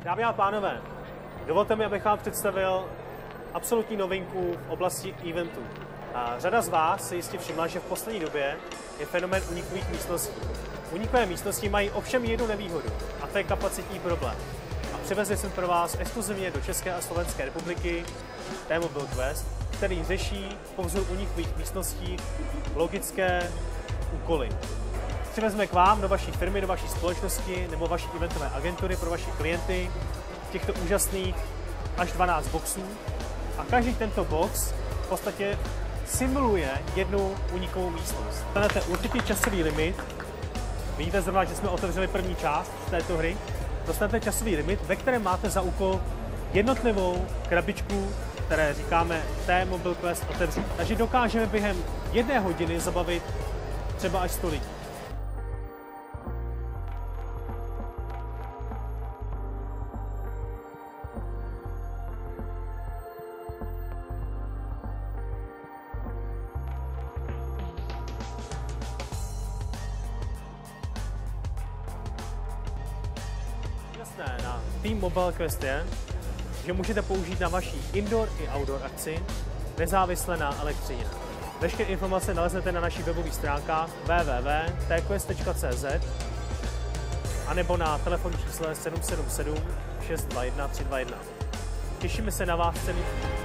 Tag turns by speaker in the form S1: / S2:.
S1: Dámy a pánové, dovolte mi, abych vám představil absolutní novinku v oblasti eventů. Řada z vás si jistě všimla, že v poslední době je fenomén unikových místností. Unikové místnosti mají ovšem jednu nevýhodu, a to je kapacitní problém. A přivezli jsem pro vás exkluzivně do České a Slovenské republiky T-Mobile Quest, který řeší po vzoru unikových místností logické úkoly. Přivezme k vám do vaší firmy, do vaší společnosti nebo vaší eventové agentury pro vaše klienty těchto úžasných až 12 boxů a každý tento box v podstatě simuluje jednu unikovou místnost. Dostanete určitý časový limit. Vidíte zrovna, že jsme otevřeli první část této hry. Dostanete časový limit, ve kterém máte za úkol jednotlivou krabičku, které říkáme T-Mobile Quest otevřít. Takže dokážeme během 1 hodiny zabavit třeba až 100 lidí. Jasné na T-Mobile Quest je, že můžete použít na vaší indoor i outdoor akci nezávisle na elektřině. Veškeré informace naleznete na naší webových stránkách www.tquest.cz anebo na telefonní čísle 777 621 321. Těšíme se na vás celý.